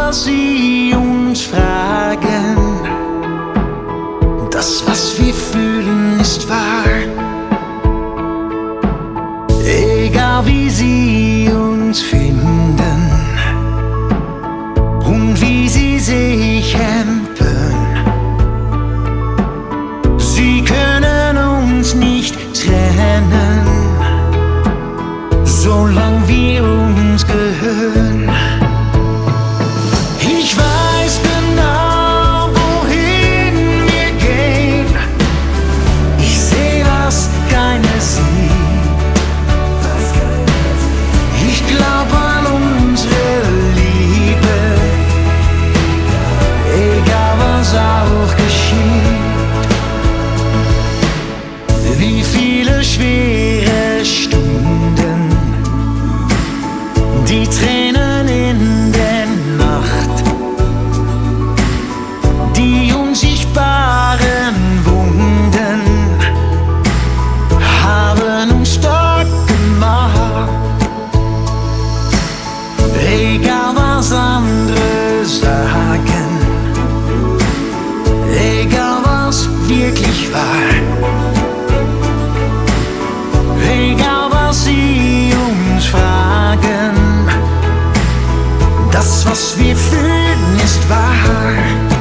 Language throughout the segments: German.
was sie uns fragen, das, was wir fühlen, ist wahr. Egal wie sie uns finden und wie sie sich hempen, sie können uns nicht trennen, solange wir uns gehören. Ich weiß genau, wohin wir gehen. Ich seh, was keiner sieht. Ich glaub an unsere Liebe, egal was auch geschieht. Wie viele schwere Stunden, die Tränen in der Nacht, die unsichtbaren Wunden haben uns stark gemacht. Egal was andere sagen, egal was wirklich war, egal was sie uns fragen, das, was wir fühlen, ist wahr.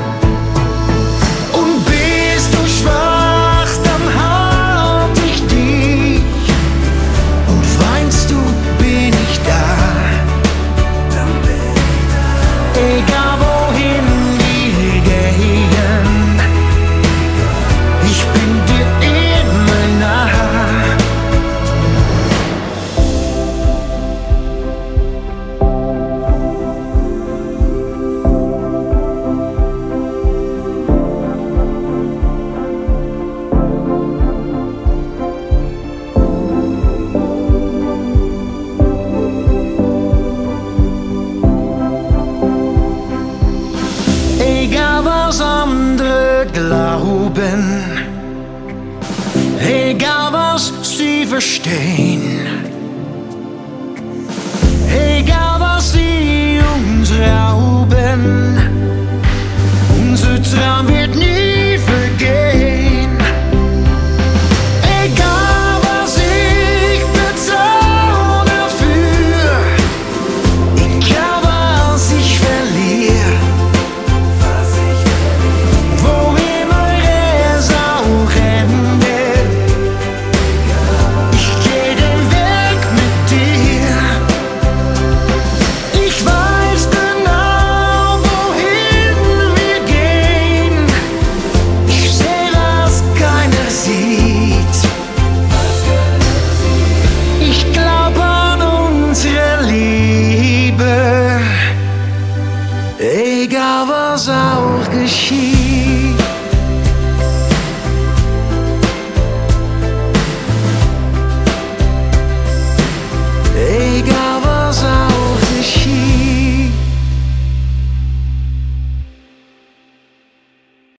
Und bist du schwach, dann halt ich dich. Und weinst du, bin ich da. Egal wohin wir gehen, ich bin dir immer nah. Egal was andere glauben, egal was sie verstehen, egal was sie uns rauben, unser Traum